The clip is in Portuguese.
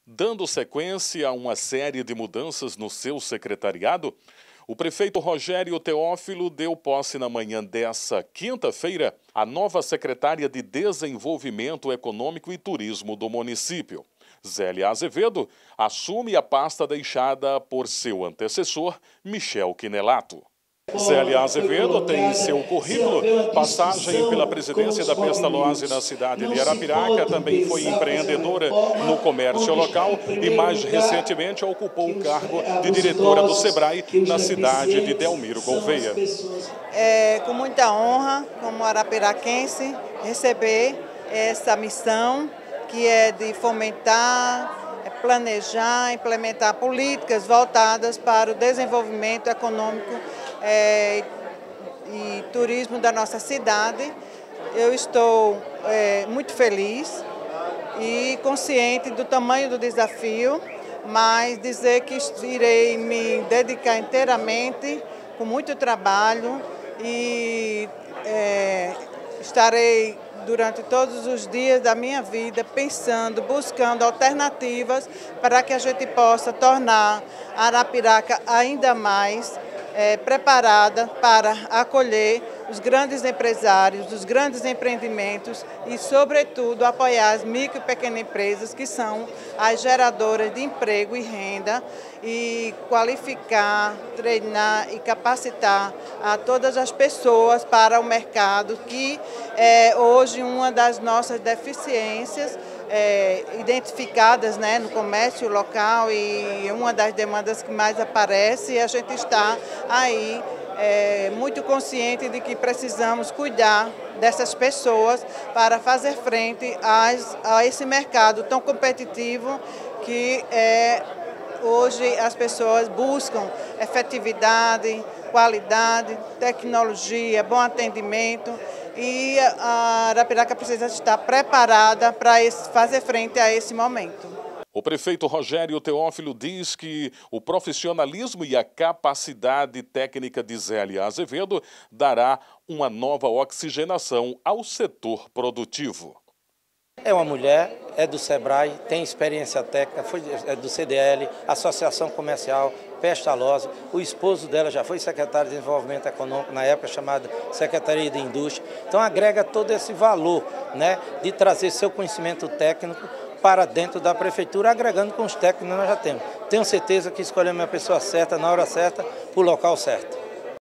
Dando sequência a uma série de mudanças no seu secretariado, o prefeito Rogério Teófilo deu posse na manhã dessa quinta-feira à nova secretária de Desenvolvimento Econômico e Turismo do município. Zélia Azevedo assume a pasta deixada por seu antecessor, Michel Quinelato. Zélia Azevedo tem em seu currículo passagem pela presidência da Pestalozzi na cidade de Arapiraca, também foi empreendedora no comércio local e mais recentemente ocupou o cargo de diretora do Sebrae na cidade de Delmiro Gouveia. É com muita honra, como arapiraquense, receber essa missão que é de fomentar, planejar, implementar políticas voltadas para o desenvolvimento econômico e turismo da nossa cidade. Eu estou muito feliz e consciente do tamanho do desafio, mas dizer que irei me dedicar inteiramente, com muito trabalho, e estarei durante todos os dias da minha vida pensando, buscando alternativas para que a gente possa tornar a Arapiraca ainda mais preparada para acolher os grandes empresários, os grandes empreendimentos e, sobretudo, apoiar as micro e pequenas empresas, que são as geradoras de emprego e renda, e qualificar, treinar e capacitar a todas as pessoas para o mercado, que é hoje uma das nossas deficiências identificadas, no comércio local, e uma das demandas que mais aparece. E a gente está aí muito consciente de que precisamos cuidar dessas pessoas para fazer frente a esse mercado tão competitivo que hoje as pessoas buscam efetividade, qualidade, tecnologia, bom atendimento, e a Arapiraca precisa estar preparada para fazer frente a esse momento. O prefeito Rogério Teófilo diz que o profissionalismo e a capacidade técnica de Zélia Azevedo dará uma nova oxigenação ao setor produtivo. É uma mulher, é do Sebrae, tem experiência técnica, é do CDL, Associação Comercial, Pestalozzi. O esposo dela já foi secretário de Desenvolvimento Econômico, na época chamada Secretaria de Indústria. Então agrega todo esse valor, de trazer seu conhecimento técnico para dentro da prefeitura, agregando com os técnicos que nós já temos. Tenho certeza que escolhemos a pessoa certa, na hora certa, para o local certo.